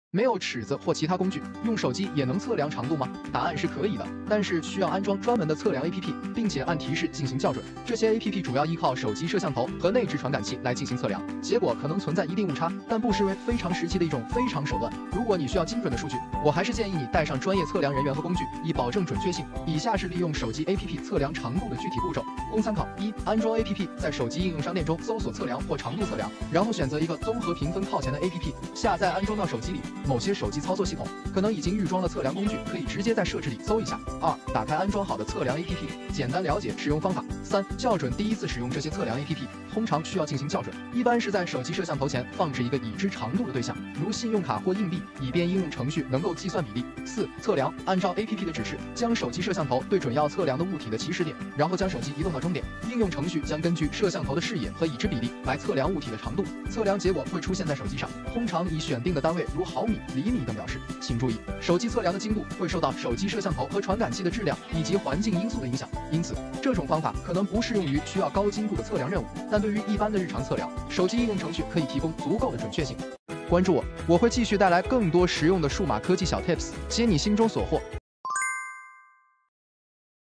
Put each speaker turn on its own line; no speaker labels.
没有尺子或其他工具，用手机也能测量长度吗？答案是可以的，但是需要安装专门的测量 APP， 并且按提示进行校准。这些 APP 主要依靠手机摄像头和内置传感器来进行测量，结果可能存在一定误差，但不失为非常时期的一种非常手段。如果你需要精准的数据，我还是建议你带上专业测量人员和工具，以保证准确性。以下是利用手机 APP 测量长度的具体步骤，供参考：一、安装 APP， 在手机应用商店中搜索测量或长度测量，然后选择一个综合评分靠前的 APP， 下载安装到手机里。某些手机操作系统可能已经预装了测量工具，可以直接在设置里搜一下。二、打开安装好的测量 APP， 简单了解使用方法。三、校准第一次使用这些测量 APP， 通常需要进行校准，一般是在手机摄像头前放置一个已知长度的对象，如信用卡或硬币，以便应用程序能够计算比例。四、测量，按照 APP 的指示，将手机摄像头对准要测量的物体的起始点，然后将手机移动到终点。应用程序将根据摄像头的视野和已知比例来测量物体的长度，测量结果会出现在手机上，通常以选定的单位如毫米、厘米等表示。请注意，手机测量的精度会受到手机摄像头和传感器的质量以及环境因素的影响，因此这种方法可能不适用于需要高精度的测量任务，但对于一般的日常测量，手机应用程序可以提供足够的准确性。关注我，我会继续带来更多实用的数码科技小 tips， 解你心中所惑。